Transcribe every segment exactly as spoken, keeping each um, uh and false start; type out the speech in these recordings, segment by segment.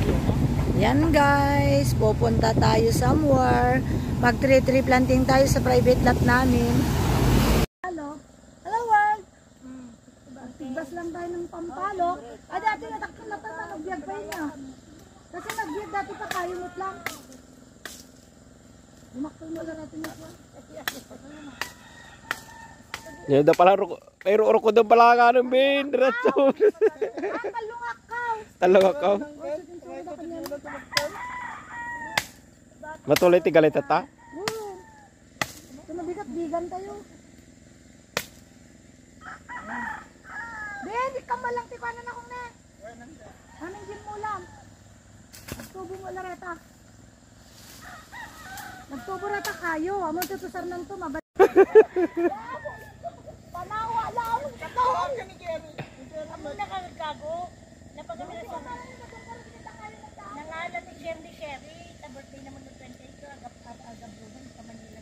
Yan guys, pupunta tayo somewhere. Mag tree tree planting tayo sa private lot namin. Hello. Hello world. Tigas lang tayo ng pampalok. Ah, dati natakot na tayo, nagbiag pa yun niya. Kasi nagbiag dati pa tayo mut lang. Lumakto mo lang natin ito. Yan daw pala, pero oro ko daw pala nga ng bin. Diretso. Ah, talungakaw. Talungakaw. Matuloy ti galit ata? Oo. Tumabigat-bigan tayo. Ben, di ka malang tikanan akong na. Anong gin mo lang? Nagtubo mo lang rata. Nagtubo rata kayo. Amon tutusar ng to, mabalik. Panawa lang. Katawag ka ni Jerry. Amon na kagagago. Napagamilan sa nangalan ni Jerry Sherry. Sa birthday naman ng twenty-eight ko. Agab-agab-agab sa Manila.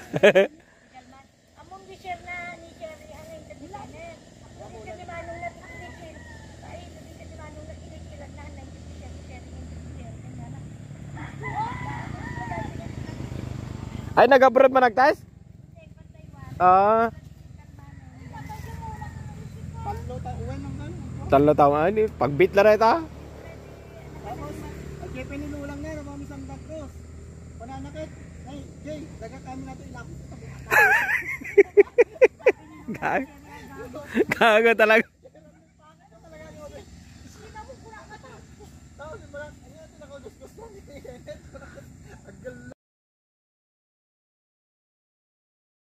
Amon di share na ni Sherry. Ano yung katibanin? Hindi ka di manong natikikil. Ay, hindi ka di manong natikikilan na. Hindi si Sherry Sherry. Hindi si Sherry. Ay, nag-abroad man nagtas? Ah. Talo taon ani, pagbit la reta. Tapos, ay pininulang na na mami sang dagos. Pananakit. Ay, Jay, daga kami nato ilak. Gago. Gago talaga.